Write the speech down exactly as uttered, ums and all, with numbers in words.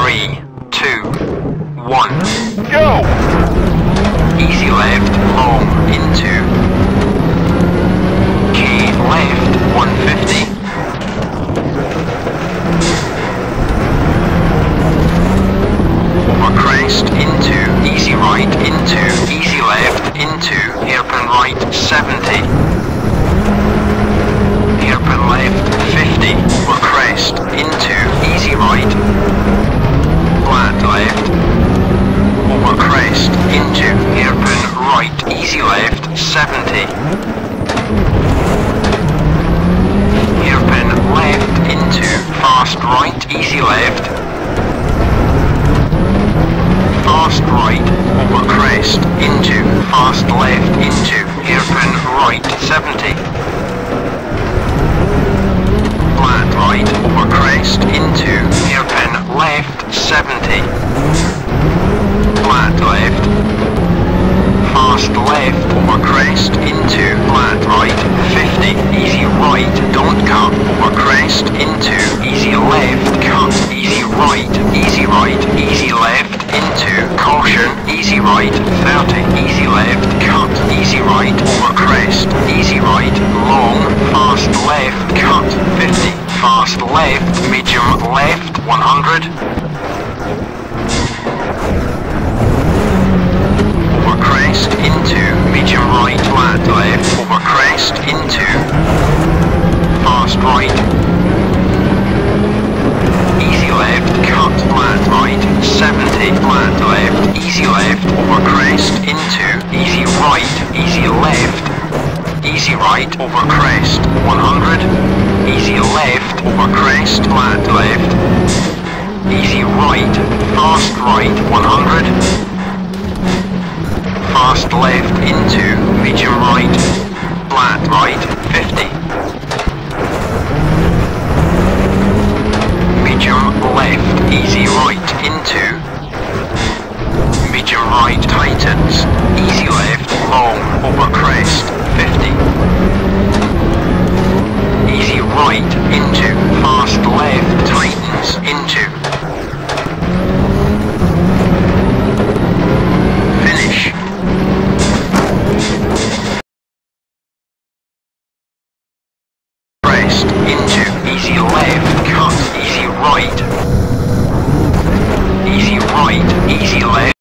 Three, two, one. Go! Easy left, long, into. K left, one fifty. Over crest, into. Easy right, into. Easy left, into. Hairpin right, seventy. Hairpin left, fifty. Over crest, into. Easy right. Flat left. Over crest, into. Hairpin right, easy left, seventy. Hairpin left, into. Fast right, easy left. Fast right, over crest, into. Fast left, into. Hairpin right, seventy. Flat right, over crest, into. Hairpin left, seventy. Flat left. Fast left, over crest, into. Flat right, fifty. Easy right, don't cut, over crest, into. Easy left, cut. Easy right, easy right, easy left, into. Caution, easy right, thirty. Easy left, cut. Easy right, over crest. Easy right, long. Fast left, cut. fifty. Fast left, medium left, one hundred. Over crest, into. Medium right, flat left, over crest, into. Fast right. Easy left, cut, flat right, seventy. Flat left, easy left, over crest, into. Easy right, easy left. Easy right, over crest, one hundred. Easy left, over crest, flat left. Easy right, fast right, one hundred. Fast left, into. Medium right, flat right, fifty. Medium left, easy right, into. Medium right, tightens. Easy left, long, over crest, fifty. Easy right, into. Fast left, tightens, into. Finish. Crest, into. Easy left, cut. Easy right. Easy right, easy left.